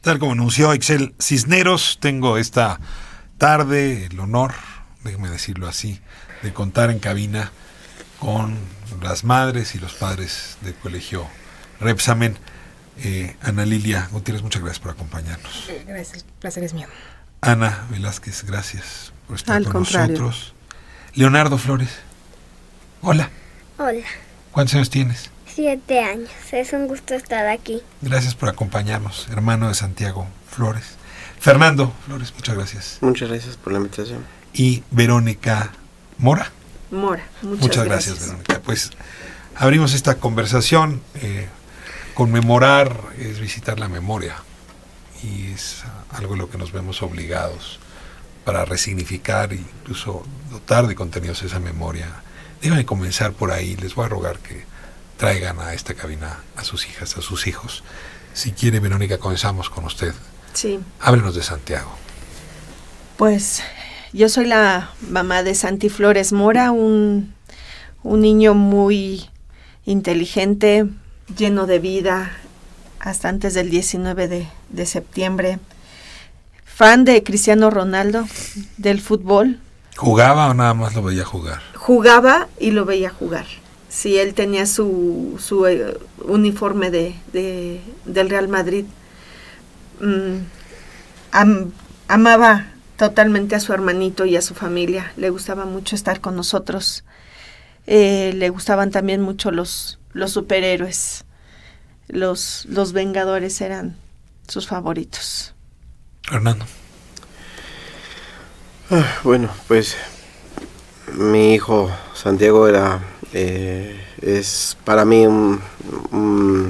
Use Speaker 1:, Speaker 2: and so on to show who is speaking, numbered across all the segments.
Speaker 1: Tal como anunció Ixel Cisneros, tengo esta tarde el honor, déjeme decirlo así, de contar en cabina con las madres y los padres del colegio Repsamen. Ana Lilia Gutiérrez, muchas gracias por acompañarnos.
Speaker 2: Gracias, el placer es mío.
Speaker 1: Ana Velázquez, gracias por estar con
Speaker 3: contrario.
Speaker 1: nosotros. Leonardo Flores, hola.
Speaker 4: Hola,
Speaker 1: ¿Cuántos años tienes?
Speaker 4: 7 años. Es un gusto estar aquí.
Speaker 1: Gracias por acompañarnos, hermano de Santiago Flores. Fernando Flores, muchas gracias.
Speaker 5: Muchas gracias por la invitación.
Speaker 1: Y Verónica Mora.
Speaker 3: Mora,
Speaker 1: Muchas gracias, Verónica. Pues abrimos esta conversación. Conmemorar es visitar la memoria y es algo en lo que nos vemos obligados para resignificar e incluso dotar de contenidos esa memoria. Déjenme comenzar por ahí. Les voy a rogar que traigan a esta cabina a sus hijas, a sus hijos. Si quiere, Verónica, comenzamos con usted.
Speaker 3: Sí.
Speaker 1: Háblenos de Santiago.
Speaker 3: Pues yo soy la mamá de Santi Flores Mora, un niño muy inteligente, lleno de vida, hasta antes del 19 de septiembre. Fan de Cristiano Ronaldo, del fútbol.
Speaker 1: ¿Jugaba o nada más lo veía jugar?
Speaker 3: Jugaba y lo veía jugar. Sí, él tenía su uniforme del Real Madrid. Amaba totalmente a su hermanito y a su familia. Le gustaba mucho estar con nosotros. Le gustaban también mucho los superhéroes. Los Vengadores eran sus favoritos.
Speaker 1: Fernando.
Speaker 5: Bueno, pues mi hijo Santiago es para mí un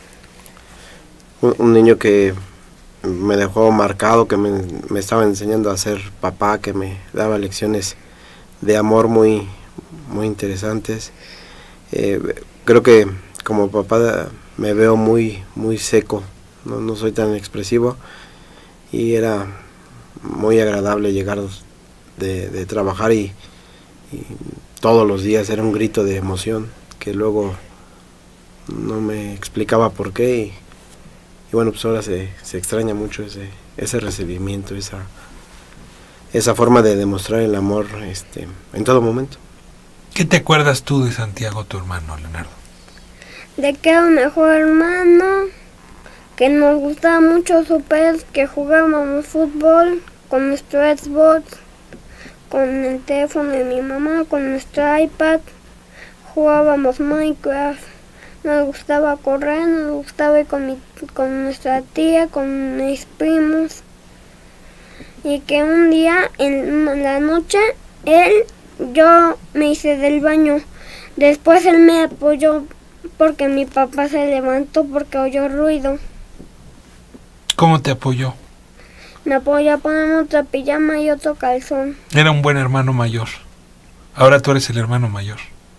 Speaker 5: niño que me dejó marcado, que me estaba enseñando a ser papá, que me daba lecciones de amor muy interesantes. Creo que como papá me veo muy seco, no soy tan expresivo, y era muy agradable llegar de trabajar y todos los días era un grito de emoción que luego no me explicaba por qué, y bueno, pues ahora se extraña mucho ese recibimiento, esa forma de demostrar el amor en todo momento.
Speaker 1: ¿Qué te acuerdas tú de Santiago, tu hermano, Leonardo?
Speaker 4: De que era un mejor hermano, que nos gustaba mucho su pez, que jugábamos fútbol con nuestro Xbox, con el teléfono de mi mamá, con nuestro iPad, jugábamos Minecraft, nos gustaba correr, nos gustaba ir con nuestra tía, con mis primos, y que un día en la noche yo me hice del baño, después él me apoyó porque mi papá se levantó porque oyó ruido.
Speaker 1: ¿Cómo te apoyó?
Speaker 4: Me apoyó a ponerme otra pijama y otro calzón.
Speaker 1: Era un buen hermano mayor. Ahora tú eres el hermano mayor.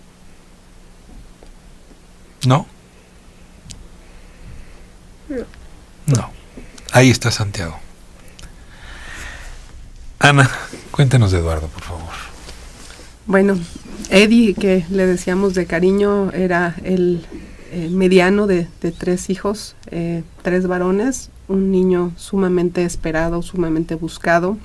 Speaker 1: ¿No? No. Ahí está Santiago. Ana, cuéntanos de Eduardo, por favor.
Speaker 2: Bueno, Eddie, que le decíamos de cariño, era el mediano de 3 hijos, 3 varones, un niño sumamente esperado, sumamente buscado.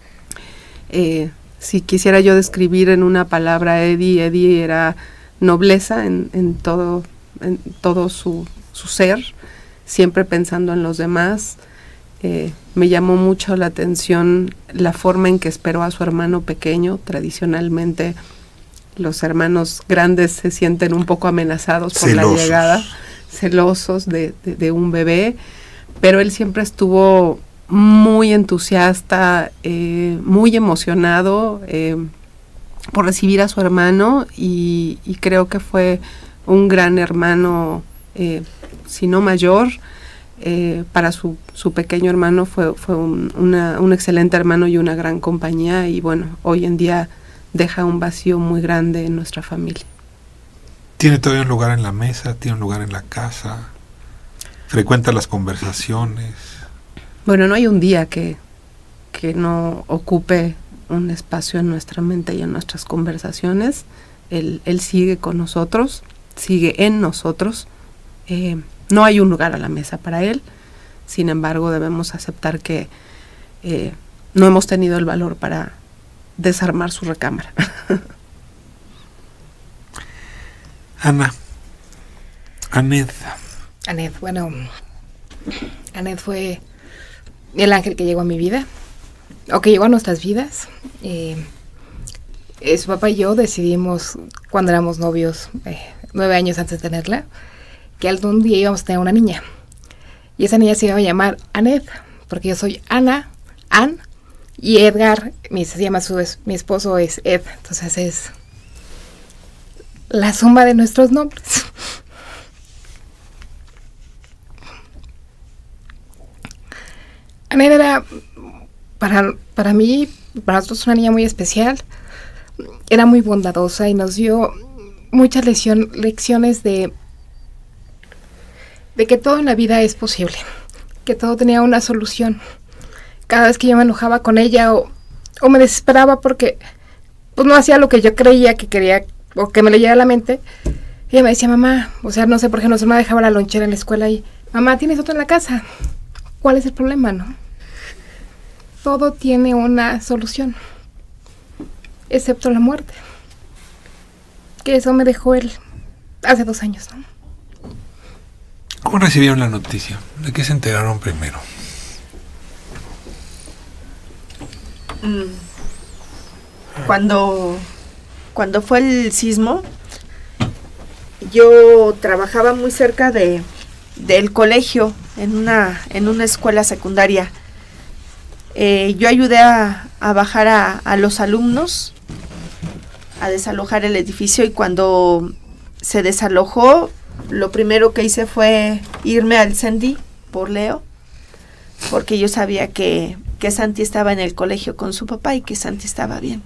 Speaker 2: Si quisiera yo describir en una palabra a Eddie era nobleza en todo su ser, siempre pensando en los demás. Me llamó mucho la atención la forma en que esperó a su hermano pequeño. Tradicionalmente los hermanos grandes se sienten un poco amenazados por la llegada, celosos de un bebé, pero él siempre estuvo muy entusiasta, muy emocionado por recibir a su hermano, y creo que fue un gran hermano, si no mayor. Para su pequeño hermano fue un excelente hermano y una gran compañía, y bueno, hoy en día deja un vacío muy grande en nuestra familia.
Speaker 1: ¿Tiene todavía un lugar en la mesa? ¿Tiene un lugar en la casa? ¿Frecuenta las conversaciones?
Speaker 2: Bueno, no hay un día que no ocupe un espacio en nuestra mente y en nuestras conversaciones. Él sigue con nosotros, sigue en nosotros. No hay un lugar a la mesa para él. Sin embargo, debemos aceptar que no hemos tenido el valor para desarmar su recámara.
Speaker 1: Ana, Aneth,
Speaker 6: bueno, Aneth fue el ángel que llegó a mi vida, o que llegó a nuestras vidas. Su papá y yo decidimos, cuando éramos novios, 9 años antes de tenerla, que algún día íbamos a tener una niña. Y esa niña se iba a llamar Aneth, porque yo soy Ana, Ann, y Edgar, mi esposo es Ed. Entonces es la suma de nuestros nombres. Aneth era, para mí, para nosotros, una niña muy especial. Era muy bondadosa y nos dio muchas lecciones de que todo en la vida es posible, que todo tenía una solución. Cada vez que yo me enojaba con ella o me desesperaba porque pues no hacía lo que yo creía que quería o que me le llegara a la mente, ella me decía, mamá, o sea, no sé, por ejemplo, se me dejaba la lonchera en la escuela y, mamá, ¿tienes otro en la casa? ¿Cuál es el problema, no? Todo tiene una solución, excepto la muerte. Que eso me dejó él hace 2 años, ¿no?
Speaker 1: ¿Cómo recibieron la noticia? ¿De qué se enteraron primero?
Speaker 3: Cuando fue el sismo, yo trabajaba muy cerca del colegio, en una escuela secundaria. Yo ayudé a bajar a los alumnos, a desalojar el edificio, y cuando se desalojó, lo primero que hice fue irme al CENDI por Leo, porque yo sabía que Santi estaba en el colegio con su papá y que Santi estaba bien.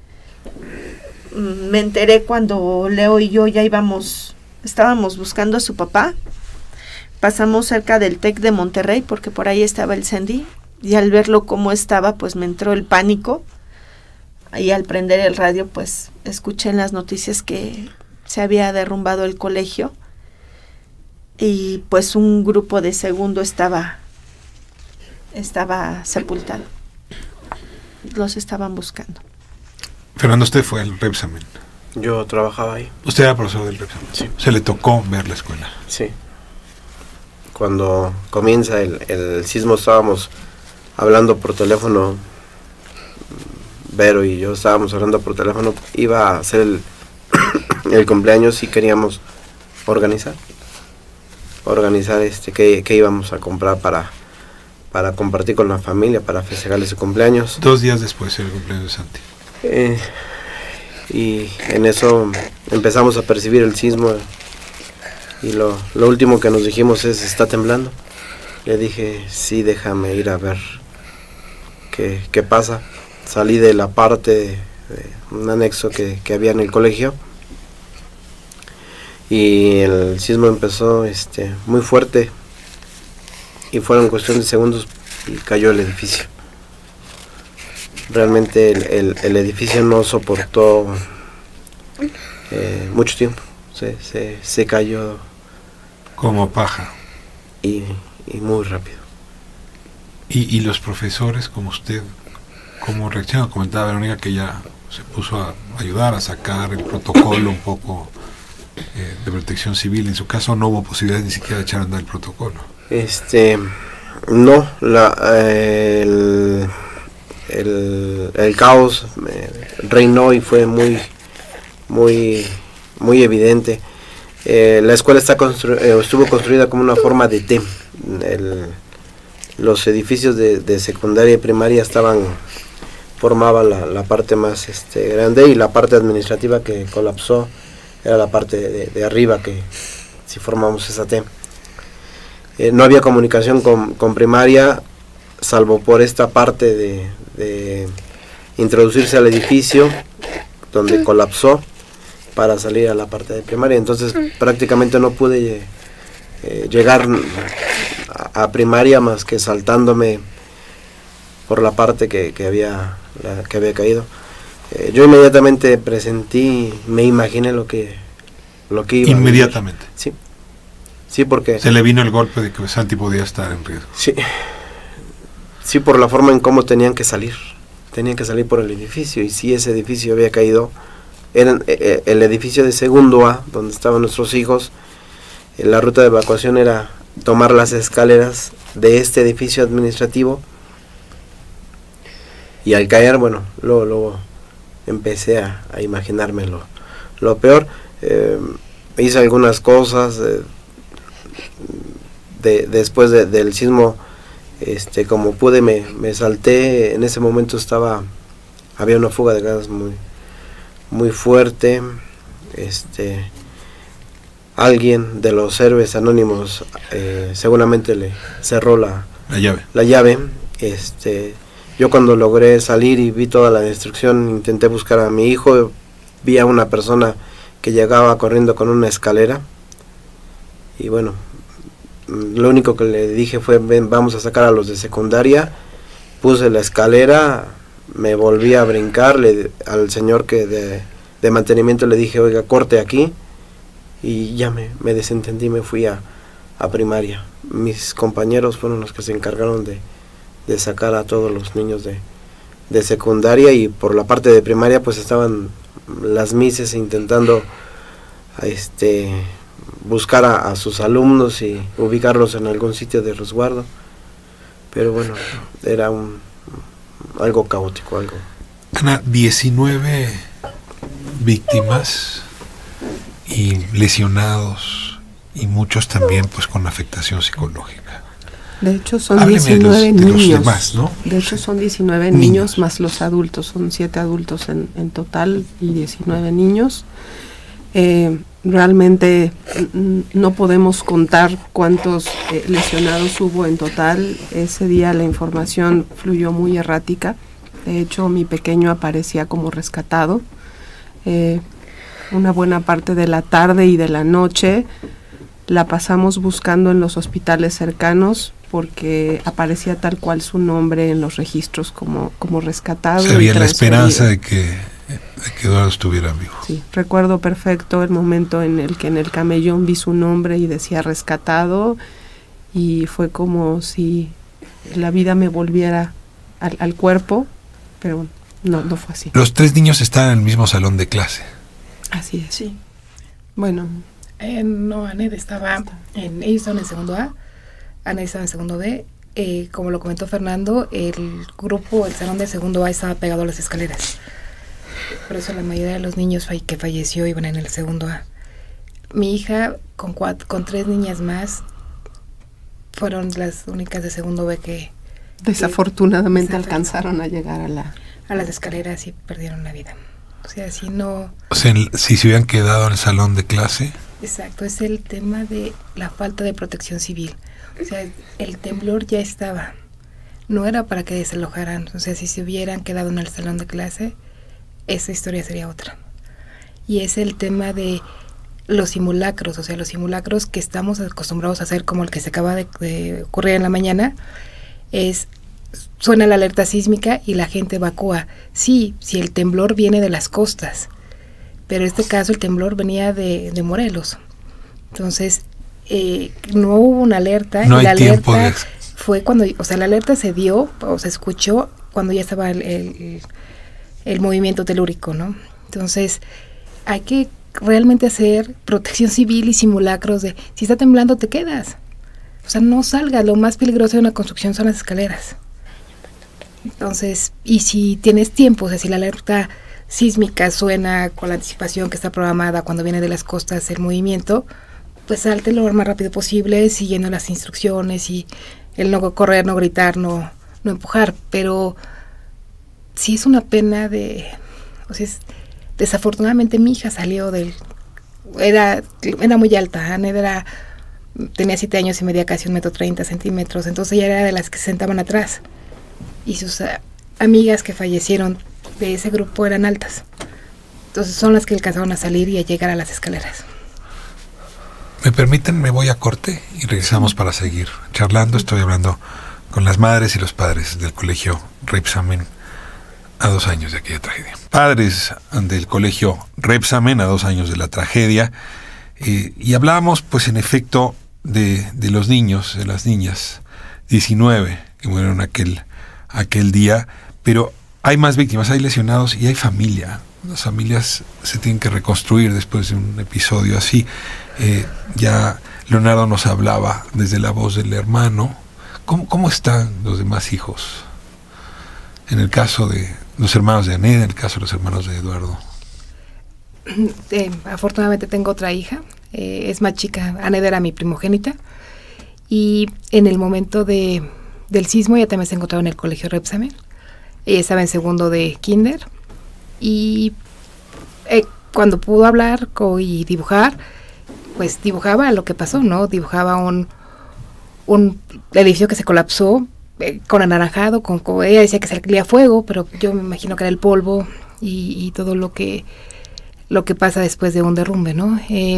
Speaker 3: Me enteré cuando Leo y yo ya estábamos buscando a su papá. Pasamos cerca del TEC de Monterrey porque por ahí estaba el CENDI, y al verlo cómo estaba, pues me entró el pánico. Ahí al prender el radio, pues escuché en las noticias que se había derrumbado el colegio y pues un grupo de segundo estaba sepultado. Los estaban buscando.
Speaker 1: Fernando, usted fue al Repsamen.
Speaker 5: Yo trabajaba ahí.
Speaker 1: ¿Usted era profesor del Repsamen?
Speaker 5: Sí.
Speaker 1: ¿Se le tocó ver la escuela?
Speaker 5: Sí. Cuando comienza el sismo estábamos hablando por teléfono, Vero y yo estábamos hablando por teléfono. Iba a ser el cumpleaños y queríamos organizar qué íbamos a comprar para compartir con la familia, para festejarle su cumpleaños.
Speaker 1: 2 días después era el cumpleaños de Santi.
Speaker 5: Y en eso empezamos a percibir el sismo, y lo último que nos dijimos es, ¿está temblando? Le dije, sí, déjame ir a ver qué pasa. Salí de la parte de un anexo que había en el colegio, y el sismo empezó muy fuerte, y fueron cuestión de segundos y cayó el edificio. Realmente el edificio no soportó mucho tiempo, se cayó
Speaker 1: como paja.
Speaker 5: Y muy rápido.
Speaker 1: ¿Y los profesores como usted, cómo reaccionan? Comentaba Verónica que ella se puso a ayudar a sacar el protocolo un poco de protección civil. En su caso no hubo posibilidad ni siquiera de echar a andar el protocolo.
Speaker 5: No, el caos reinó y fue muy evidente. La escuela estuvo construida como una forma de T. Los edificios de secundaria y primaria formaban la parte más grande, y la parte administrativa que colapsó era la parte de arriba, que si formamos esa T. No había comunicación con primaria, salvo por esta parte de introducirse al edificio donde colapsó para salir a la parte de primaria. Entonces prácticamente no pude llegar a primaria más que saltándome por la parte que había caído. Yo inmediatamente presentí, me imaginé lo que iba
Speaker 1: inmediatamente.
Speaker 5: Sí, Sí, porque...
Speaker 1: Se le vino el golpe de que Santi podía estar en riesgo.
Speaker 5: Sí, sí, por la forma en cómo tenían que salir por el edificio, y si ese edificio había caído, era el edificio de segundo A, donde estaban nuestros hijos. La ruta de evacuación era tomar las escaleras de este edificio administrativo, y al caer, bueno, luego empecé a imaginarme lo peor. Hice algunas cosas, después del sismo, como pude me salté. En ese momento había una fuga de gas muy fuerte. Alguien de los héroes anónimos seguramente le cerró la llave. Yo cuando logré salir y vi toda la destrucción, intenté buscar a mi hijo. Vi a una persona que llegaba corriendo con una escalera, y bueno, lo único que le dije fue: ven, vamos a sacar a los de secundaria. Puse la escalera, me volví a brincar, al señor que de mantenimiento le dije: oiga, corte aquí, y ya me desentendí, me fui a primaria. Mis compañeros fueron los que se encargaron de sacar a todos los niños de secundaria, y por la parte de primaria pues estaban las mises intentando buscar a sus alumnos y ubicarlos en algún sitio de resguardo, pero bueno, era algo caótico, algo.
Speaker 1: Ana, 19 víctimas y lesionados, y muchos también pues con afectación psicológica.
Speaker 2: De hecho son
Speaker 1: Hábleme
Speaker 2: 19
Speaker 1: de los
Speaker 2: niños.
Speaker 1: demás, ¿no?
Speaker 2: De hecho son 19 niños más los adultos, son 7 adultos en total y 19 niños. Realmente no podemos contar cuántos lesionados hubo en total. Ese día la información fluyó muy errática. De hecho, mi pequeño aparecía como rescatado. Una buena parte de la tarde y de la noche la pasamos buscando en los hospitales cercanos, porque aparecía tal cual su nombre en los registros como rescatado.
Speaker 1: Se había la esperanza de que Eduardo estuviera vivo.
Speaker 2: Sí, recuerdo perfecto el momento en el que en el camellón vi su nombre y decía rescatado, y fue como si la vida me volviera al cuerpo, pero no fue así.
Speaker 1: Los 3 niños estaban en el mismo salón de clase.
Speaker 2: Así es.
Speaker 3: Sí.
Speaker 2: Bueno.
Speaker 6: No, Aned estaba ellos estaban en segundo A, Aned estaba en segundo B. Como lo comentó Fernando, el salón de segundo A estaba pegado a las escaleras. Por eso la mayoría de los niños que falleció iban en el segundo A. Mi hija con 3 niñas más fueron las únicas de segundo B que
Speaker 2: desafortunadamente alcanzaron a llegar a
Speaker 6: las escaleras y perdieron la vida. O sea,
Speaker 1: si se hubieran quedado en el salón de clase.
Speaker 6: Exacto, es el tema de la falta de protección civil. O sea, el temblor ya estaba. No era para que desalojaran. O sea, si se hubieran quedado en el salón de clase, esa historia sería otra. Y es el tema de los simulacros. O sea, los simulacros que estamos acostumbrados a hacer, como el que se acaba de ocurrir en la mañana, suena la alerta sísmica y la gente evacúa. Sí, si el temblor viene de las costas, pero en este caso el temblor venía de Morelos. Entonces, no hubo una alerta.
Speaker 1: No
Speaker 6: y la
Speaker 1: hay tiempo
Speaker 6: alerta fue cuando, o sea, la alerta se dio o se escuchó cuando ya estaba el movimiento telúrico, ¿no? Entonces, hay que realmente hacer protección civil y simulacros de, si está temblando, te quedas. O sea, no salgas. Lo más peligroso de una construcción son las escaleras. Entonces, y si tienes tiempo, o sea, si la alerta sísmica suena con la anticipación que está programada cuando viene de las costas el movimiento, pues salte lo más rápido posible, siguiendo las instrucciones, y el no correr, no gritar, no empujar. Pero sí es una pena o sea, desafortunadamente mi hija salió era muy alta. Aned tenía 7 años y medía casi 1,30 m, entonces ella era de las que se sentaban atrás, y sus amigas que fallecieron de ese grupo eran altas, entonces son las que alcanzaron a salir y a llegar a las escaleras.
Speaker 1: ¿Me permiten? Me voy a corte y regresamos para seguir charlando. Estoy hablando con las madres y los padres del colegio Rebsamen a 2 años de aquella tragedia. Padres del colegio Rebsamen a 2 años de la tragedia, y hablábamos, pues en efecto, de los niños, de las niñas, 19 que murieron aquel día, pero hay más víctimas, hay lesionados y hay familia. Las familias se tienen que reconstruir después de un episodio así. Ya Leonardo nos hablaba desde la voz del hermano. ¿Cómo están los demás hijos? En el caso de los hermanos de Aneda, en el caso de los hermanos de Eduardo.
Speaker 6: Afortunadamente tengo otra hija, es más chica. Aneda era mi primogénita, y en el momento del sismo ella también se encontraba en el colegio Repsamen. Ella estaba en segundo de kinder, y cuando pudo hablar y dibujar, pues dibujaba lo que pasó, ¿no? Dibujaba un edificio que se colapsó, con anaranjado, ella decía que salía fuego, pero yo me imagino que era el polvo y todo lo que pasa después de un derrumbe, ¿no?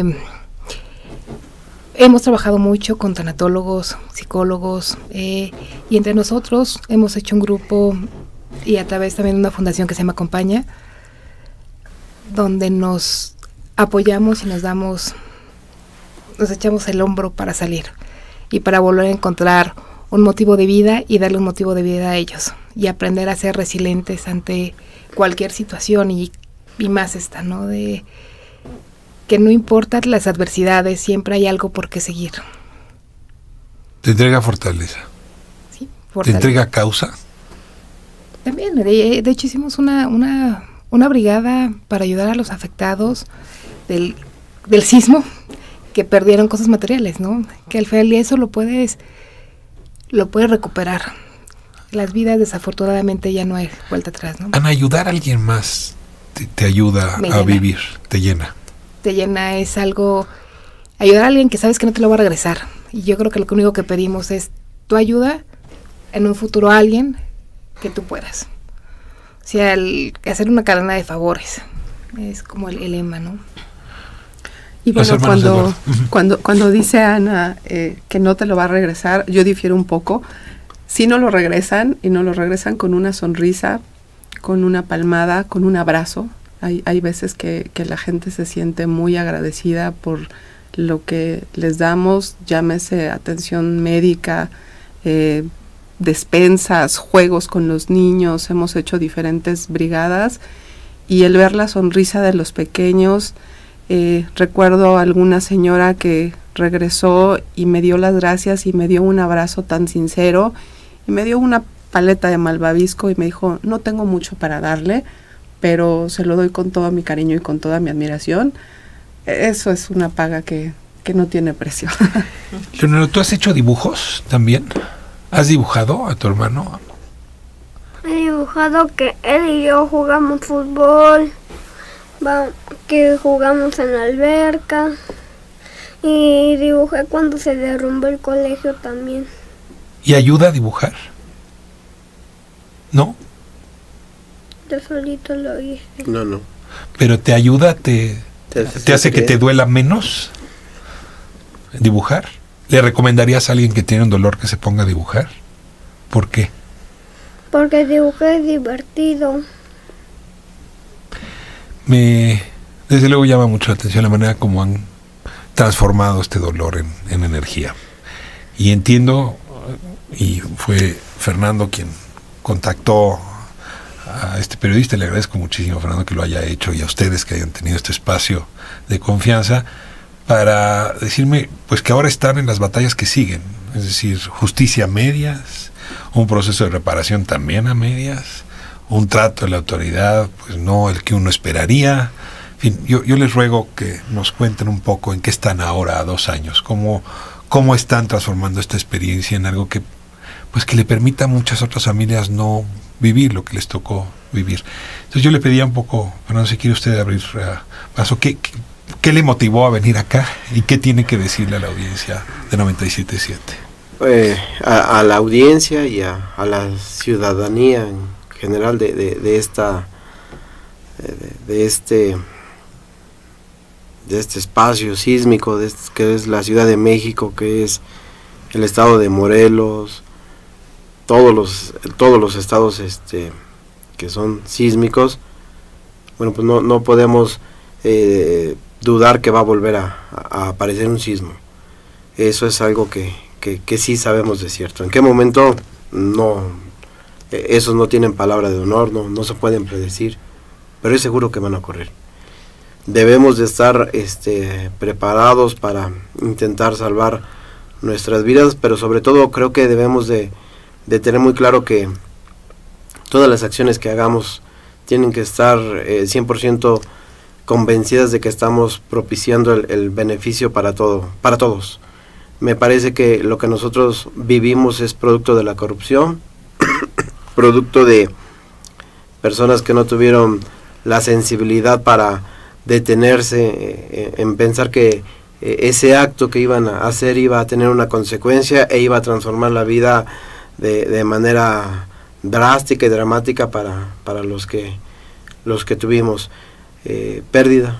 Speaker 6: Hemos trabajado mucho con tanatólogos, psicólogos, y entre nosotros hemos hecho un grupo, y a través también de una fundación que se llama Acompaña, donde nos apoyamos y nos echamos el hombro para salir y para volver a encontrar un motivo de vida y darle un motivo de vida a ellos, y aprender a ser resilientes ante cualquier situación, y más esta, ¿no? De que no importan las adversidades, siempre hay algo por qué seguir.
Speaker 1: Te entrega fortaleza.
Speaker 6: Sí, fortaleza.
Speaker 1: Te entrega causa.
Speaker 6: También, de hecho hicimos una brigada para ayudar a los afectados del sismo, que perdieron cosas materiales, ¿no? Que al final eso lo puedes recuperar. Las vidas, desafortunadamente, ya no hay vuelta atrás, ¿no?
Speaker 1: Ana, ayudar a alguien más te ayuda a vivir, te llena.
Speaker 6: Te llena, es algo, ayudar a alguien que sabes que no te lo va a regresar. Y yo creo que lo único que pedimos es tu ayuda en un futuro a alguien que tú puedas. O sea, hacer una cadena de favores es como el lema, ¿no?
Speaker 2: Y bueno, cuando dice Ana que no te lo va a regresar, yo difiero un poco. Sí no lo regresan, y no lo regresan con una sonrisa, con una palmada, con un abrazo. Hay veces que la gente se siente muy agradecida por lo que les damos, llámese atención médica, despensas, juegos con los niños. Hemos hecho diferentes brigadas, y el ver la sonrisa de los pequeños. Recuerdo a alguna señora que regresó y me dio las gracias y me dio un abrazo tan sincero, y me dio una paleta de malvavisco y me dijo: no tengo mucho para darle, pero se lo doy con todo mi cariño y con toda mi admiración. Eso es una paga que no tiene precio.
Speaker 1: Leonardo, ¿tú has hecho dibujos también? ¿Has dibujado a tu hermano?
Speaker 4: He dibujado que él y yo jugamos fútbol, que jugamos en la alberca, y dibujé cuando se derrumbó el colegio también.
Speaker 1: ¿Y ayuda a dibujar? ¿No?
Speaker 4: Yo solito lo hice.
Speaker 5: No.
Speaker 1: ¿Pero te ayuda, te hace que te duela menos dibujar? ¿Le recomendarías a alguien que tiene un dolor que se ponga a dibujar? ¿Por qué?
Speaker 4: Porque dibujar es divertido.
Speaker 1: Desde luego llama mucho la atención la manera como han transformado este dolor en energía. Y entiendo, y fue Fernando quien contactó a este periodista, le agradezco muchísimo, Fernando, que lo haya hecho, y a ustedes que hayan tenido este espacio de confianza para decirme pues que ahora están en las batallas que siguen, es decir, justicia a medias, un proceso de reparación también a medias, un trato de la autoridad pues no el que uno esperaría. En fin, yo les ruego que nos cuenten un poco en qué están ahora a 2 años, cómo están transformando esta experiencia en algo que pues que le permita a muchas otras familias no vivir lo que les tocó vivir. Entonces yo le pedía un poco, Fernando, si quiere usted abrir paso, ¿qué le motivó a venir acá y qué tiene que decirle a la audiencia de 97.7?
Speaker 5: A la audiencia y a la ciudadanía en general de este espacio sísmico, que es la Ciudad de México, que es el estado de Morelos, todos los estados que son sísmicos. Bueno, pues no podemos dudar que va a volver a aparecer un sismo. Eso es algo que sí sabemos de cierto. ¿En qué momento? No, esos no tienen palabra de honor, no se pueden predecir, pero es seguro que van a ocurrir. Debemos de estar preparados para intentar salvar nuestras vidas, pero sobre todo creo que debemos de tener muy claro que todas las acciones que hagamos tienen que estar 100% convencidas de que estamos propiciando el beneficio para todos. Me parece que lo que nosotros vivimos es producto de la corrupción, producto de personas que no tuvieron la sensibilidad para detenerse en pensar que ese acto que iban a hacer iba a tener una consecuencia e iba a transformar la vida de manera drástica y dramática para los que tuvimos pérdida.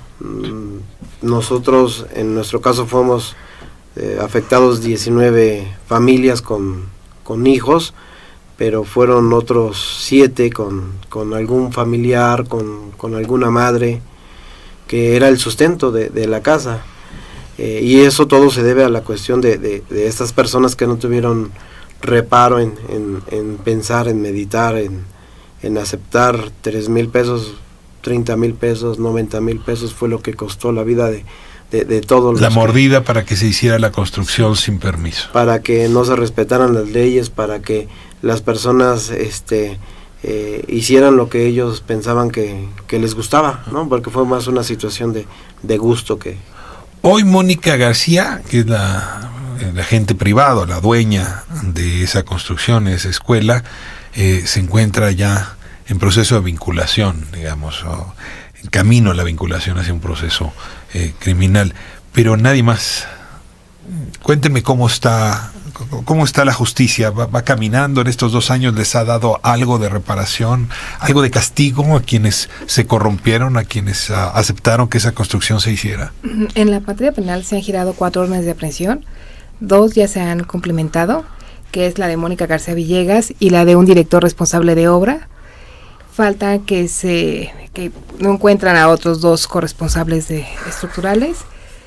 Speaker 5: Nosotros en nuestro caso fuimos afectados 19 familias con hijos, pero fueron otros 7 con algún familiar, con alguna madre, que era el sustento de la casa. Y eso todo se debe a la cuestión de estas personas que no tuvieron reparo en pensar, en meditar, en aceptar 3,000 pesos, 30,000 pesos, 90,000 pesos fue lo que costó la vida de todos.
Speaker 1: La mordida para que se hiciera la construcción sin permiso.
Speaker 5: Para que no se respetaran las leyes, para que las personas hicieran lo que ellos pensaban que les gustaba, ¿no? Porque fue más una situación de gusto que...
Speaker 1: Hoy Mónica García, que es el agente privado, la dueña de esa construcción, esa escuela, se encuentra ya en proceso de vinculación, digamos, o en camino a la vinculación hacia un proceso criminal, pero nadie más. Cuéntenme cómo está la justicia. ¿Va caminando en estos 2 años? ¿Les ha dado algo de reparación, algo de castigo a quienes se corrompieron, a quienes aceptaron que esa construcción se hiciera?
Speaker 6: En la materia penal se han girado 4 órdenes de aprehensión, 2 ya se han cumplimentado, que es la de Mónica García Villegas y la de un director responsable de obra. Falta que no encuentran a otros 2 corresponsables estructurales,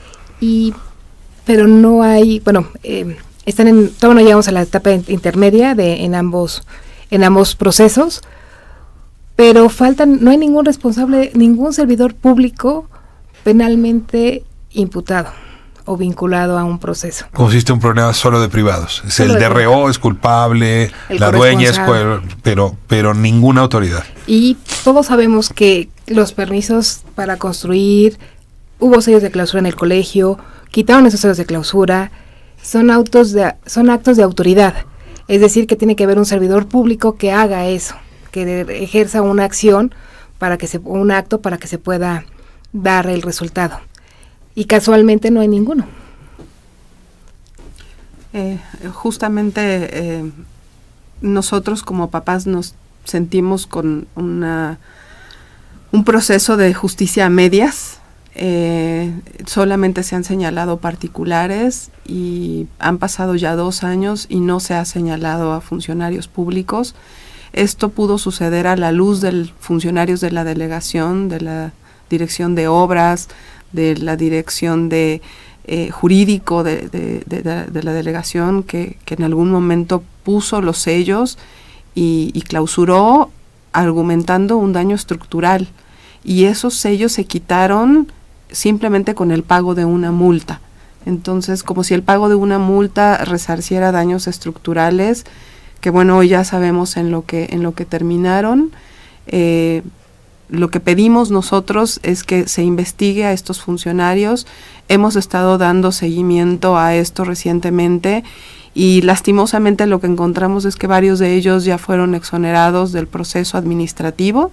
Speaker 6: pero no hay, todavía no llegamos a la etapa intermedia en ambos procesos, pero no hay ningún responsable, ningún servidor público penalmente imputado o vinculado a un proceso.
Speaker 1: Consiste en un problema solo de privados. El DRO es culpable, la dueña es, pero ninguna autoridad.
Speaker 6: Y todos sabemos que los permisos para construir, hubo sellos de clausura en el colegio, quitaron esos sellos de clausura, son actos de autoridad. Es decir, que tiene que haber un servidor público que haga eso, que ejerza una acción un acto para que se pueda dar el resultado. Y casualmente no hay ninguno.
Speaker 2: Justamente nosotros como papás nos sentimos con un proceso de justicia a medias. Solamente se han señalado particulares y han pasado ya 2 años y no se ha señalado a funcionarios públicos. Esto pudo suceder a la luz de funcionarios de la delegación, de la dirección de obras, de la dirección de jurídico de la delegación que en algún momento puso los sellos y clausuró argumentando un daño estructural, y esos sellos se quitaron simplemente con el pago de una multa. Entonces, como si el pago de una multa resarciera daños estructurales, que bueno, hoy ya sabemos en lo que terminaron. Lo que pedimos nosotros es que se investigue a estos funcionarios. Hemos estado dando seguimiento a esto recientemente y lastimosamente lo que encontramos es que varios de ellos ya fueron exonerados del proceso administrativo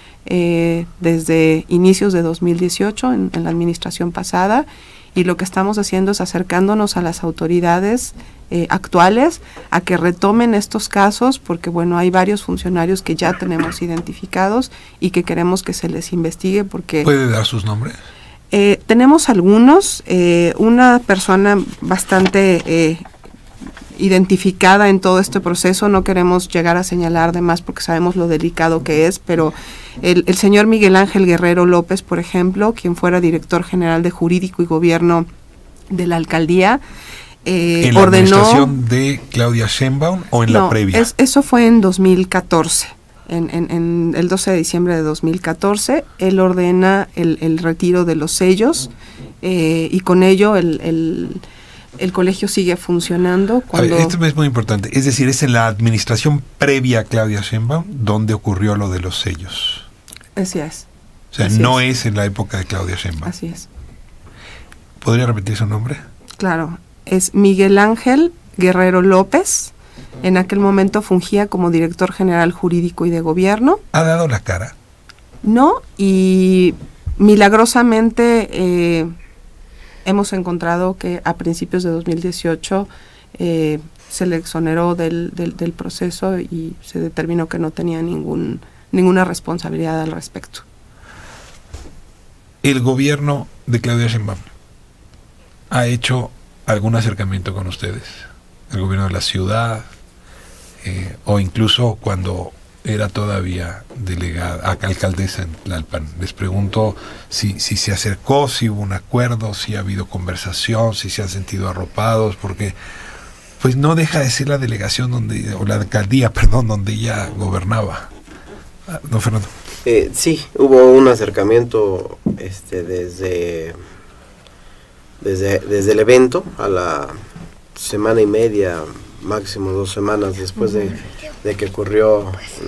Speaker 2: desde inicios de 2018 en la administración pasada, y lo que estamos haciendo es acercándonos a las autoridades actuales a que retomen estos casos, porque bueno, hay varios funcionarios que ya tenemos identificados y que queremos que se les investigue. Porque
Speaker 1: ¿puede dar sus nombres?
Speaker 2: Tenemos algunos, una persona bastante identificada en todo este proceso, no queremos llegar a señalar de más porque sabemos lo delicado que es, pero el señor Miguel Ángel Guerrero López, por ejemplo, quien fuera director general de Jurídico y Gobierno de la alcaldía,
Speaker 1: ¿En la administración de Claudia Sheinbaum o en la previa?
Speaker 2: Eso fue en 2014. En el 12 de diciembre de 2014, él ordena el retiro de los sellos y con ello el colegio sigue funcionando. Cuando...
Speaker 1: esto es muy importante, es decir, es en la administración previa a Claudia Sheinbaum donde ocurrió lo de los sellos.
Speaker 2: Así es.
Speaker 1: O sea, no es en la época de Claudia Sheinbaum.
Speaker 2: Así es.
Speaker 1: ¿Podría repetir su nombre?
Speaker 2: Claro, es Miguel Ángel Guerrero López. En aquel momento fungía como director general jurídico y de gobierno.
Speaker 1: ¿Ha dado la cara?
Speaker 2: No, y milagrosamente hemos encontrado que a principios de 2018 se le exoneró del proceso y se determinó que no tenía ninguna responsabilidad al respecto.
Speaker 1: ¿El gobierno de Claudia Sheinbaum ha hecho algún acercamiento con ustedes? ¿El gobierno de la ciudad? O incluso cuando era todavía delegada, alcaldesa en Tlalpan. Les pregunto si se acercó, si hubo un acuerdo, si ha habido conversación, si se han sentido arropados, porque pues no deja de ser la delegación o la alcaldía, perdón, donde ella gobernaba. Don Fernando.
Speaker 5: Sí, hubo un acercamiento desde el evento a la semana y media, máximo 2 semanas después de que ocurrió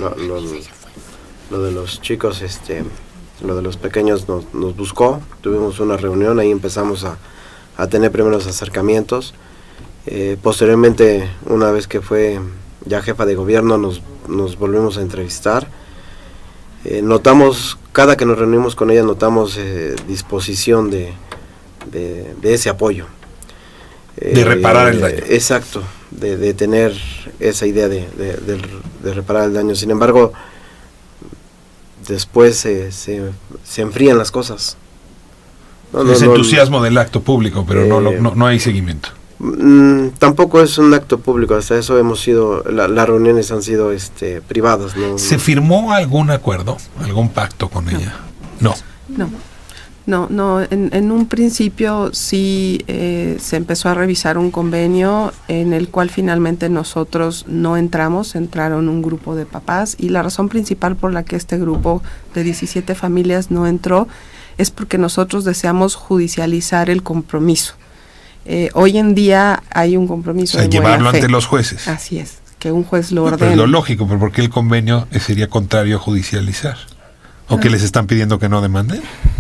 Speaker 5: lo de los chicos, lo de los pequeños nos buscó, tuvimos una reunión, ahí empezamos a tener primeros acercamientos. Posteriormente, una vez que fue ya jefa de gobierno, nos volvimos a entrevistar. Notamos, cada que nos reunimos con ella, notamos disposición de ese apoyo.
Speaker 1: De reparar el daño.
Speaker 5: Exacto, de tener esa idea de reparar el daño. Sin embargo, después se enfrían las cosas.
Speaker 1: Es entusiasmo del acto público, pero no hay seguimiento.
Speaker 5: Tampoco es un acto público, hasta eso hemos sido, las reuniones han sido privadas.
Speaker 1: ¿Se firmó algún acuerdo, algún pacto con ella?
Speaker 2: No, en un principio sí se empezó a revisar un convenio en el cual finalmente nosotros no entraron un grupo de papás, y la razón principal por la que este grupo de 17 familias no entró es porque nosotros deseamos judicializar el compromiso. Hoy en día hay un compromiso de
Speaker 1: llevarlo
Speaker 2: buena fe.
Speaker 1: Ante los jueces.
Speaker 2: Así es, que un juez lo ordene.
Speaker 1: Pero es lo lógico, pero ¿por qué el convenio sería contrario a judicializar? ¿O que les están pidiendo que no demanden?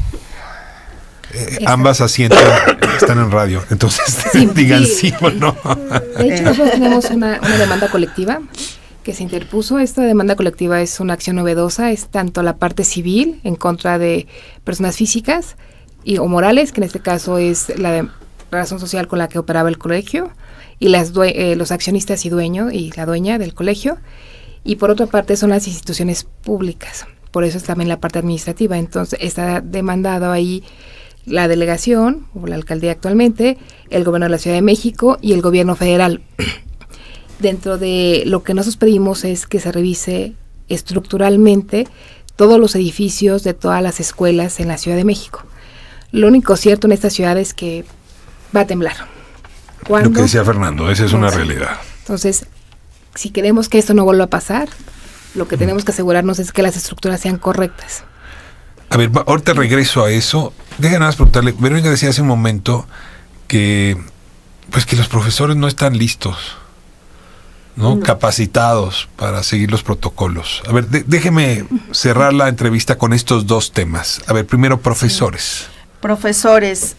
Speaker 1: Ambas asientan, están en radio, entonces digan sí o no.
Speaker 6: De hecho, nosotros tenemos una demanda colectiva que se interpuso. Esta demanda colectiva es una acción novedosa, es tanto la parte civil en contra de personas físicas o morales, que en este caso es la razón social con la que operaba el colegio, y los accionistas y dueños y la dueña del colegio, y por otra parte son las instituciones públicas, por eso es también la parte administrativa. Entonces está demandado ahí la delegación o la alcaldía actualmente, el gobierno de la Ciudad de México y el gobierno federal. Dentro de lo que nosotros pedimos es que se revise estructuralmente todos los edificios de todas las escuelas en la Ciudad de México. Lo único cierto en esta ciudad es que va a temblar.
Speaker 1: Lo que decía Fernando, esa es una realidad.
Speaker 6: Entonces, si queremos que esto no vuelva a pasar, lo que tenemos que asegurarnos es que las estructuras sean correctas.
Speaker 1: A ver, ahorita regreso a eso. Déjenme nada más preguntarle. Verónica decía hace un momento que los profesores no están listos, ¿no? Capacitados para seguir los protocolos. A ver, déjeme cerrar la entrevista con estos dos temas. A ver, primero, profesores.
Speaker 3: Sí. Profesores,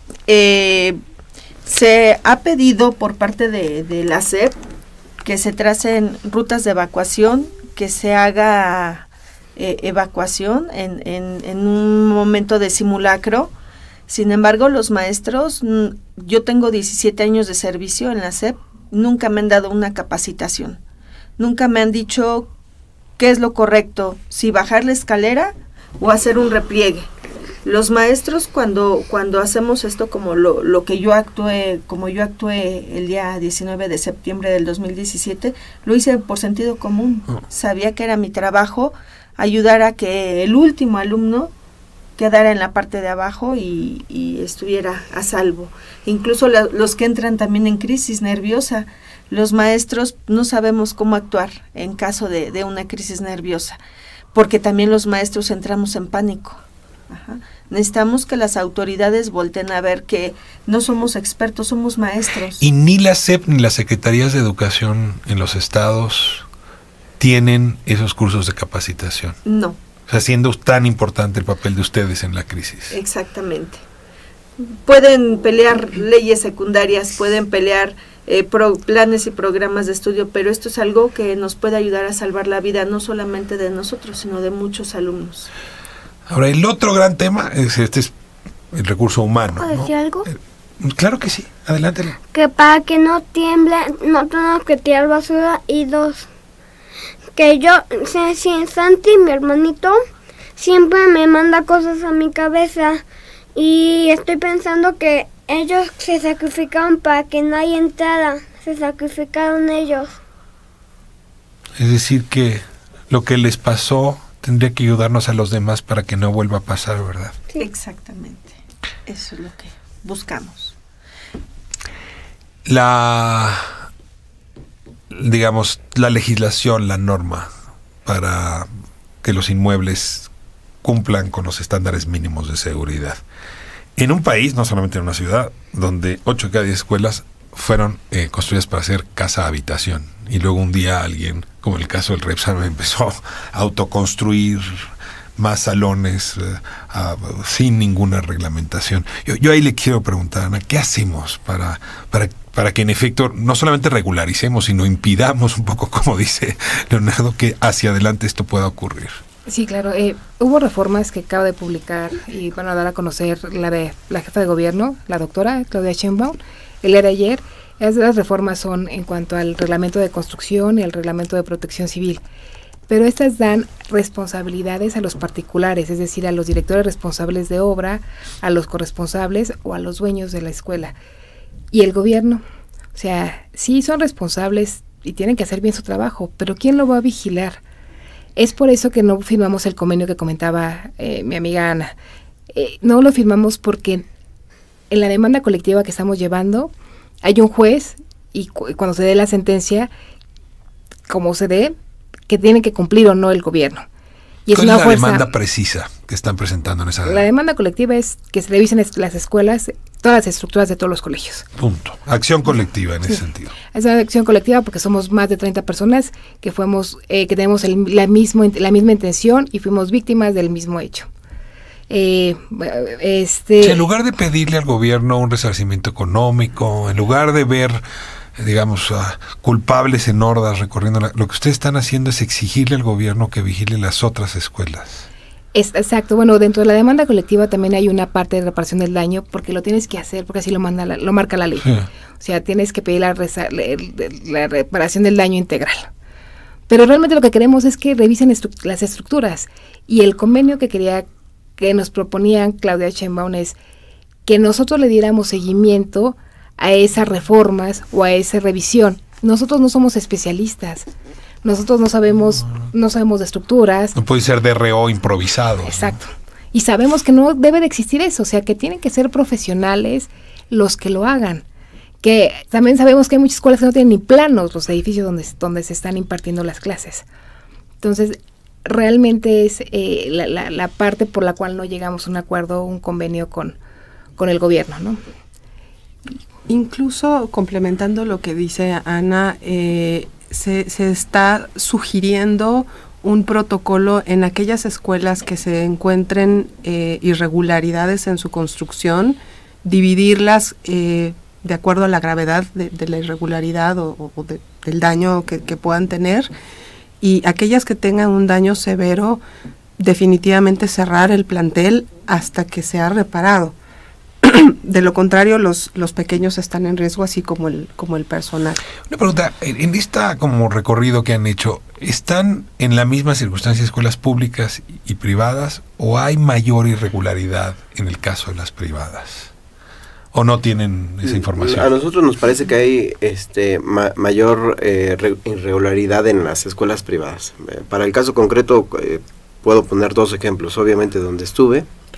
Speaker 3: se ha pedido por parte de la SEP que se tracen rutas de evacuación, que se haga evacuación en un momento de simulacro. Sin embargo, los maestros, yo tengo 17 años de servicio en la SEP, nunca me han dado una capacitación, nunca me han dicho qué es lo correcto, si bajar la escalera o hacer un repliegue. Los maestros cuando hacemos esto, como lo que yo actué, como yo actué el día 19 de septiembre del 2017, lo hice por sentido común. Sabía que era mi trabajo ayudar a que el último alumno quedara en la parte de abajo y estuviera a salvo. Incluso los que entran también en crisis nerviosa, los maestros no sabemos cómo actuar en caso de una crisis nerviosa, porque también los maestros entramos en pánico. Ajá. Necesitamos que las autoridades volteen a ver que no somos expertos, somos maestros.
Speaker 1: Y ni la SEP ni las secretarías de educación en los estados tienen esos cursos de capacitación.
Speaker 3: No.
Speaker 1: O sea, siendo tan importante el papel de ustedes en la crisis.
Speaker 3: Exactamente. Pueden pelear leyes secundarias, pueden pelear planes y programas de estudio, pero esto es algo que nos puede ayudar a salvar la vida, no solamente de nosotros, sino de muchos alumnos.
Speaker 1: Ahora, el otro gran tema es el recurso humano.
Speaker 4: ¿Puedo decir algo?
Speaker 1: Claro que sí, adelante.
Speaker 4: Que para que no tiemble, no tenemos que tirar basura. Y 2, que yo, Santi, mi hermanito, siempre me manda cosas a mi cabeza. Y estoy pensando que ellos se sacrificaron para que nadie entrara. Se sacrificaron ellos.
Speaker 1: Es decir, que lo que les pasó tendría que ayudarnos a los demás para que no vuelva a pasar, ¿verdad?
Speaker 3: Sí. Exactamente. Eso es lo que buscamos.
Speaker 1: Digamos, la legislación, la norma para que los inmuebles cumplan con los estándares mínimos de seguridad. En un país, no solamente en una ciudad, donde 8 de cada 10 escuelas fueron construidas para hacer casa-habitación. Y luego un día alguien, como el caso del Repsam, empezó a autoconstruir más salones sin ninguna reglamentación. Yo ahí le quiero preguntar, Ana, ¿qué hacemos para que en efecto no solamente regularicemos, sino impidamos un poco, como dice Leonardo, que hacia adelante esto pueda ocurrir?
Speaker 6: Sí, claro. Hubo reformas que acaba de publicar y van a dar a conocer la de la jefa de gobierno, la doctora Claudia Sheinbaum, el día de ayer. Las reformas son en cuanto al reglamento de construcción y al reglamento de protección civil. Pero estas dan responsabilidades a los particulares, es decir, a los directores responsables de obra, a los corresponsables o a los dueños de la escuela. Y el gobierno, o sea, sí son responsables y tienen que hacer bien su trabajo, pero ¿quién lo va a vigilar? Es por eso que no firmamos el convenio que comentaba mi amiga Ana. No lo firmamos porque en la demanda colectiva que estamos llevando hay un juez y cuando se dé la sentencia, como se dé, que tiene que cumplir o no el gobierno. Y es una fuerza.
Speaker 1: Demanda precisa que están presentando en esa...
Speaker 6: La demanda colectiva es que se revisen las escuelas, todas las estructuras de todos los colegios.
Speaker 1: Punto. Acción colectiva en ese sentido.
Speaker 6: Es una acción colectiva porque somos más de 30 personas que tenemos la misma intención y fuimos víctimas del mismo hecho.
Speaker 1: Si en lugar de pedirle al gobierno un resarcimiento económico, en lugar de ver, digamos, culpables en hordas recorriendo lo que ustedes están haciendo es exigirle al gobierno que vigile las otras escuelas.
Speaker 6: Exacto. Bueno, dentro de la demanda colectiva también hay una parte de reparación del daño porque lo tienes que hacer porque así lo marca la ley. Sí. O sea, tienes que pedir la reparación del daño integral. Pero realmente lo que queremos es que revisen las estructuras. Y el convenio que nos proponían Claudia Sheinbaum es que nosotros le diéramos seguimiento a esas reformas o a esa revisión. Nosotros no somos especialistas. Nosotros no sabemos de estructuras.
Speaker 1: No puede ser DRO improvisado.
Speaker 6: Exacto. ¿No? Y sabemos que no debe de existir eso, o sea, que tienen que ser profesionales los que lo hagan. Que también sabemos que hay muchas escuelas que no tienen ni planos los edificios donde se están impartiendo las clases. Entonces, realmente es la parte por la cual no llegamos a un acuerdo, un convenio con el gobierno, ¿no?
Speaker 2: Incluso complementando lo que dice Ana, se está sugiriendo un protocolo en aquellas escuelas que se encuentren irregularidades en su construcción, dividirlas de acuerdo a la gravedad de la irregularidad o del daño que puedan tener, y aquellas que tengan un daño severo, definitivamente cerrar el plantel hasta que sea reparado. De lo contrario, los pequeños están en riesgo, así como el personal. Una
Speaker 1: pregunta, en esta como recorrido que han hecho, ¿están en la misma circunstancia escuelas públicas y privadas o hay mayor irregularidad en el caso de las privadas? ¿O no tienen esa información?
Speaker 5: A nosotros nos parece que hay mayor irregularidad en las escuelas privadas. Para el caso concreto puedo poner 2 ejemplos. Obviamente donde estuve,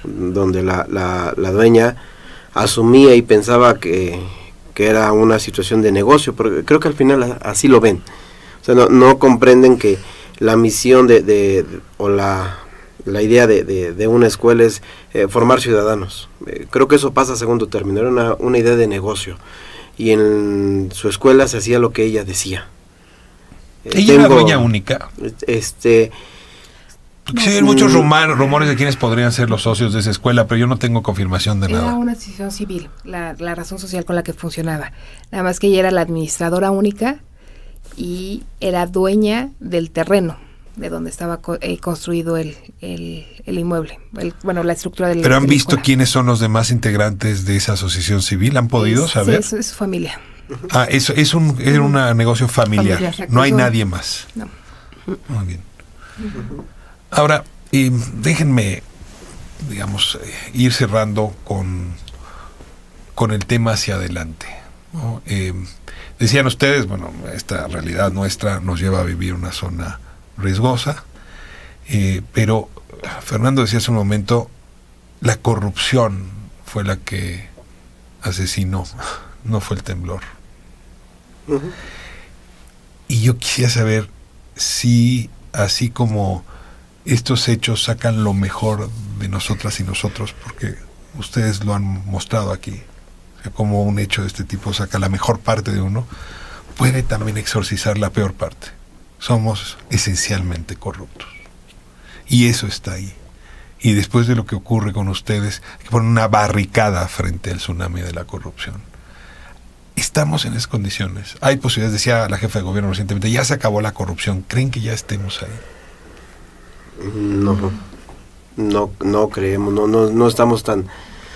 Speaker 5: donde la dueña asumía y pensaba que era una situación de negocio, porque creo que al final así lo ven. O sea, no comprenden que la misión o la idea de una escuela es formar ciudadanos. Creo que eso pasa a segundo término, era una idea de negocio. Y en su escuela se hacía lo que ella decía.
Speaker 1: ¿Ella era dueña única?
Speaker 5: Se
Speaker 1: ven muchos rumores de quienes podrían ser los socios de esa escuela, pero yo no tengo confirmación de nada.
Speaker 6: Era una asociación civil, la razón social con la que funcionaba. Nada más que ella era la administradora única y era dueña del terreno de donde estaba construido el inmueble, la estructura del.
Speaker 1: ¿Pero han visto quiénes son los demás integrantes de esa asociación civil? ¿Han podido saber?
Speaker 6: Sí, es su familia.
Speaker 1: Era un negocio familiar. No hay nadie más.
Speaker 6: No.
Speaker 1: Muy bien. Ahora, déjenme, digamos, ir cerrando con el tema hacia adelante, ¿no? Decían ustedes, bueno, esta realidad nuestra nos lleva a vivir una zona riesgosa, pero Fernando decía hace un momento, la corrupción fue la que asesinó, no fue el temblor. Uh-huh. Y yo quisiera saber si, así como estos hechos sacan lo mejor de nosotras y nosotros, porque ustedes lo han mostrado aquí, o sea, como un hecho de este tipo saca la mejor parte de uno, puede también exorcizar la peor parte. Somos esencialmente corruptos. Y eso está ahí. Y después de lo que ocurre con ustedes, hay que poner una barricada frente al tsunami de la corrupción. Estamos en esas condiciones. Hay posibilidades, decía la jefa de gobierno recientemente, ya se acabó la corrupción. ¿Creen que ya estemos ahí?
Speaker 5: No creemos, no estamos tan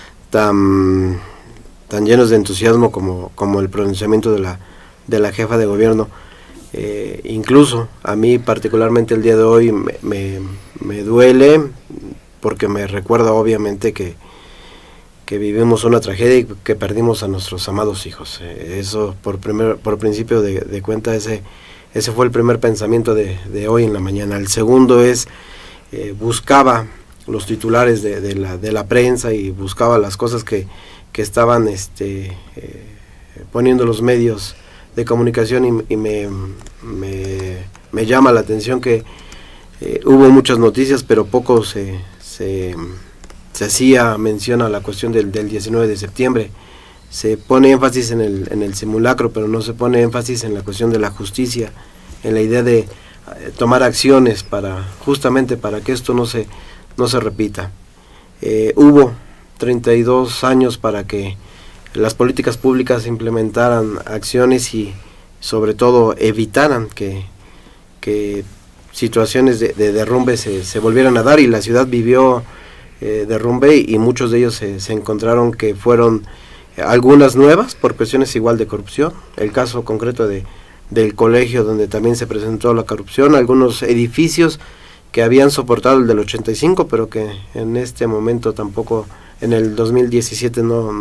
Speaker 5: llenos de entusiasmo como el pronunciamiento de la jefa de gobierno. Incluso a mí particularmente el día de hoy me duele, porque me recuerda obviamente que vivimos una tragedia y que perdimos a nuestros amados hijos. Eso por principio de cuenta, ese fue el primer pensamiento de hoy en la mañana. El segundo es, buscaba los titulares de la prensa y buscaba las cosas que estaban poniendo los medios de comunicación, y me llama la atención que hubo muchas noticias, pero poco se hacía mención a la cuestión del 19 de septiembre. Se pone énfasis en el simulacro, pero no se pone énfasis en la cuestión de la justicia, en la idea de tomar acciones justamente para que esto no se repita. Hubo 32 años para que las políticas públicas implementaran acciones y sobre todo evitaran que situaciones de derrumbe se volvieran a dar, y la ciudad vivió derrumbe, y muchos de ellos se encontraron que fueron algunas nuevas por cuestiones igual de corrupción. El caso concreto del colegio, donde también se presentó la corrupción, algunos edificios que habían soportado el del 85, pero que en este momento tampoco, en el 2017 no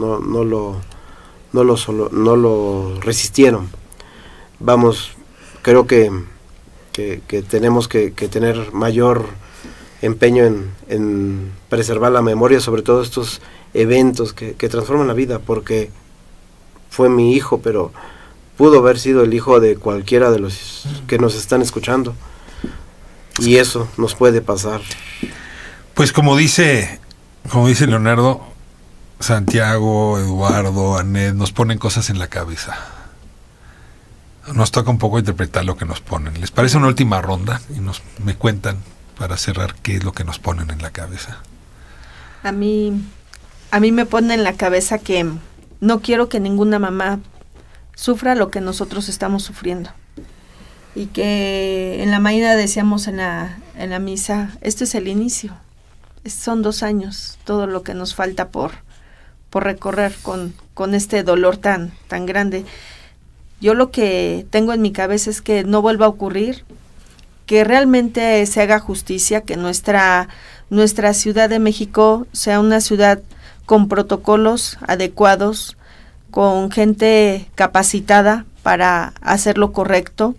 Speaker 5: lo resistieron. Vamos, creo que tenemos que tener mayor empeño en preservar la memoria sobre todos estos eventos que transforman la vida, porque fue mi hijo, pero pudo haber sido el hijo de cualquiera de los que nos están escuchando, y eso nos puede pasar.
Speaker 1: Pues como dice Leonardo, Santiago, Eduardo, Anet, nos ponen cosas en la cabeza. Nos toca un poco interpretar lo que nos ponen. ¿Les parece una última ronda? Y me cuentan, para cerrar, qué es lo que nos ponen en la cabeza.
Speaker 3: A mí me pone en la cabeza que no quiero que ninguna mamá sufra lo que nosotros estamos sufriendo. Y que en la mañana decíamos en la misa, este es el inicio. Son 2 años, todo lo que nos falta por recorrer con este dolor tan grande. Yo lo que tengo en mi cabeza es que no vuelva a ocurrir, que realmente se haga justicia, que nuestra Ciudad de México sea una ciudad con protocolos adecuados, con gente capacitada para hacer lo correcto,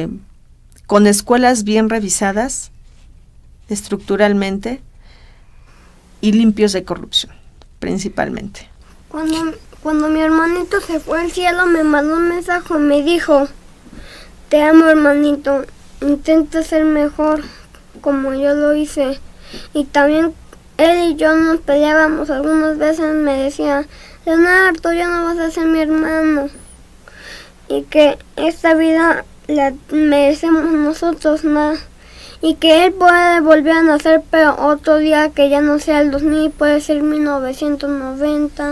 Speaker 3: con escuelas bien revisadas estructuralmente, y limpios de corrupción, principalmente.
Speaker 4: Cuando mi hermanito se fue al cielo, me mandó un mensaje y me dijo: te amo, hermanito, intenta ser mejor como yo lo hice. Y también él y yo nos peleábamos algunas veces, me decía: Leonardo, ya no vas a ser mi hermano, y que esta vida la merecemos nosotros más, y que él puede volver a nacer, pero otro día que ya no sea el 2000, puede ser 1990.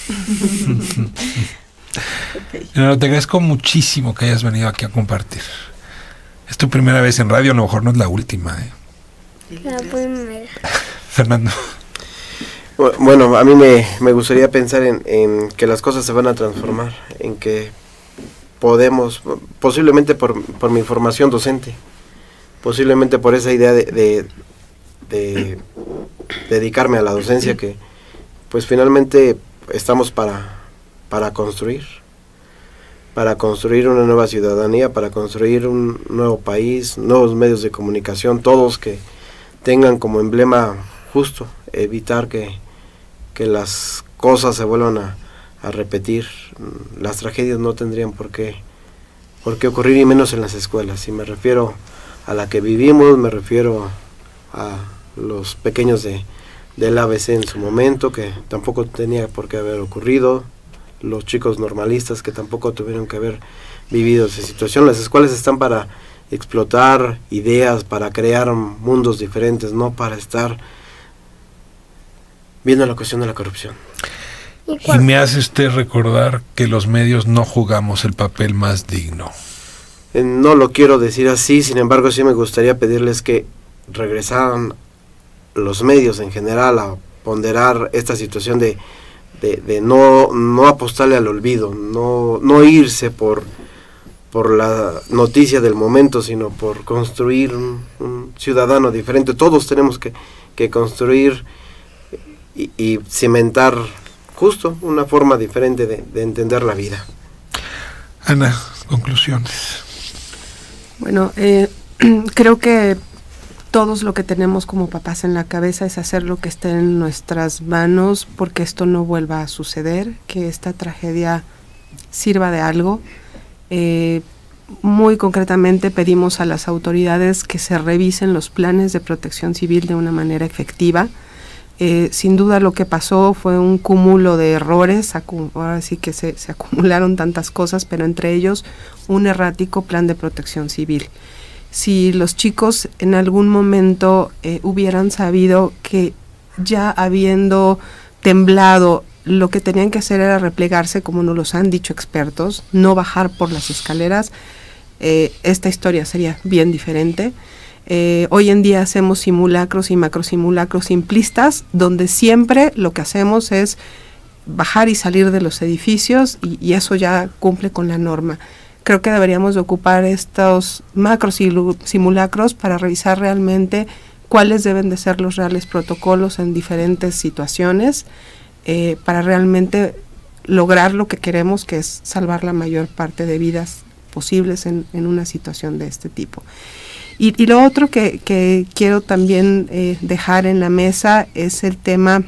Speaker 1: Leonardo, te agradezco muchísimo que hayas venido aquí a compartir. Es tu primera vez en radio, a lo mejor no es la última, ¿eh?
Speaker 4: La primera.
Speaker 1: Fernando.
Speaker 5: Bueno, a mí me gustaría pensar en que las cosas se van a transformar, en que podemos, posiblemente por mi formación docente, posiblemente por esa idea de dedicarme a la docencia, que pues finalmente estamos para construir una nueva ciudadanía, para construir un nuevo país, nuevos medios de comunicación, todos que tengan como emblema justo evitar que las cosas se vuelvan a repetir. Las tragedias no tendrían por qué ocurrir, y menos en las escuelas. Y me refiero a la que vivimos, me refiero a los pequeños del ABC en su momento, que tampoco tenía por qué haber ocurrido, los chicos normalistas que tampoco tuvieron que haber vivido esa situación. Las escuelas están para explotar ideas, para crear mundos diferentes, no para estar viendo la cuestión de la corrupción.
Speaker 1: Y me hace usted recordar que los medios no jugamos el papel más digno.
Speaker 5: No lo quiero decir así, sin embargo sí me gustaría pedirles que regresaran los medios en general a ponderar esta situación de no apostarle al olvido, no irse por la noticia del momento, sino por construir un ciudadano diferente. Todos tenemos que construir y cimentar justo una forma diferente de entender la vida.
Speaker 1: Ana, conclusiones.
Speaker 2: Bueno, creo que todos lo que tenemos como papás en la cabeza es hacer lo que esté en nuestras manos porque esto no vuelva a suceder, que esta tragedia sirva de algo. Muy concretamente pedimos a las autoridades que se revisen los planes de protección civil de una manera efectiva. Sin duda lo que pasó fue un cúmulo de errores, ahora sí que se acumularon tantas cosas, pero entre ellos un errático plan de protección civil. Si los chicos en algún momento hubieran sabido que ya habiendo temblado, lo que tenían que hacer era replegarse, como nos los han dicho expertos, no bajar por las escaleras, esta historia sería bien diferente. Hoy en día hacemos simulacros y macrosimulacros simplistas, donde siempre lo que hacemos es bajar y salir de los edificios y eso ya cumple con la norma. Creo que deberíamos de ocupar estos macrosimulacros para revisar realmente cuáles deben de ser los reales protocolos en diferentes situaciones, para realmente lograr lo que queremos, que es salvar la mayor parte de vidas posibles en una situación de este tipo. Y lo otro que quiero también dejar en la mesa es el tema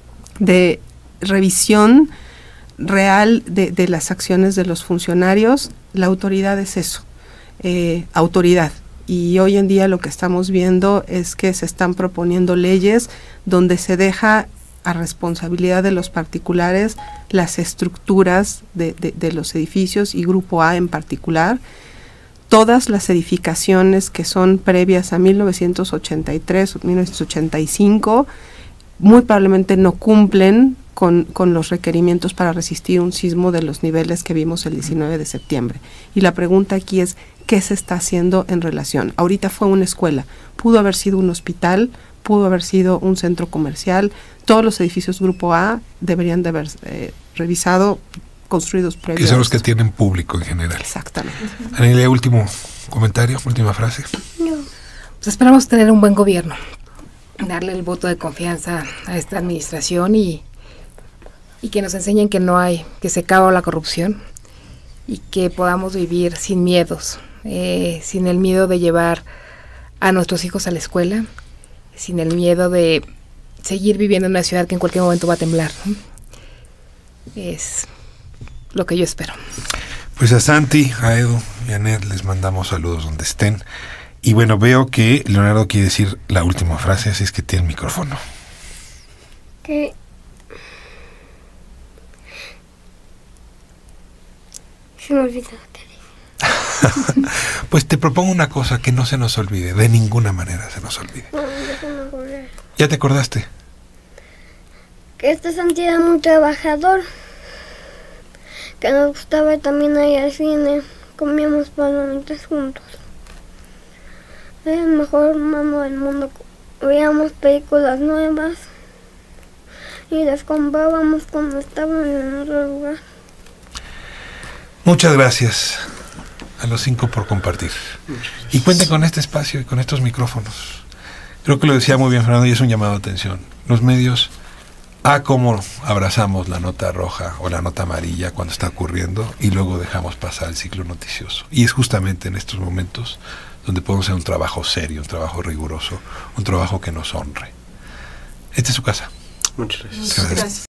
Speaker 2: de revisión real de las acciones de los funcionarios. La autoridad es eso, autoridad. Y hoy en día lo que estamos viendo es que se están proponiendo leyes donde se deja a responsabilidad de los particulares las estructuras de los edificios, y Grupo A en particular. Todas las edificaciones que son previas a 1983 o 1985 muy probablemente no cumplen con los requerimientos para resistir un sismo de los niveles que vimos el 19 de septiembre. Y la pregunta aquí es, ¿qué se está haciendo en relación? Ahorita fue una escuela, pudo haber sido un hospital, pudo haber sido un centro comercial. Todos los edificios Grupo A deberían de haber revisado, construidos previos.
Speaker 1: Que son los que tienen público en general.
Speaker 2: Exactamente.
Speaker 1: Anelia, último comentario, última frase.
Speaker 4: No.
Speaker 6: Pues esperamos tener un buen gobierno, darle el voto de confianza a esta administración y que nos enseñen que se acaba la corrupción y que podamos vivir sin miedos, sin el miedo de llevar a nuestros hijos a la escuela, sin el miedo de seguir viviendo en una ciudad que en cualquier momento va a temblar, ¿no? Es lo que yo espero.
Speaker 1: Pues a Santi, a Edu y a Ned les mandamos saludos donde estén. Y bueno, veo que Leonardo quiere decir la última frase, así es que tiene el micrófono.
Speaker 4: Que se me olvidó que dije.
Speaker 1: Pues te propongo una cosa que no se nos olvide, de ninguna manera se nos olvide.
Speaker 4: No, déjame acordar.
Speaker 1: ¿Ya te acordaste?
Speaker 4: Que este Santi era muy trabajador. Que nos gustaba también ir al cine. Comíamos palomitas juntos. Era el mejor hermano del mundo. Veíamos películas nuevas. Y las comprábamos cuando estaban en otro lugar.
Speaker 1: Muchas gracias a los 5 por compartir. Y cuenten con este espacio y con estos micrófonos. Creo que lo decía muy bien Fernando y es un llamado de atención. Los medios, cómo abrazamos la nota roja o la nota amarilla cuando está ocurriendo y luego dejamos pasar el ciclo noticioso. Y es justamente en estos momentos donde podemos hacer un trabajo serio, un trabajo riguroso, un trabajo que nos honre. Esta es su casa.
Speaker 5: Muchas gracias.
Speaker 1: Gracias.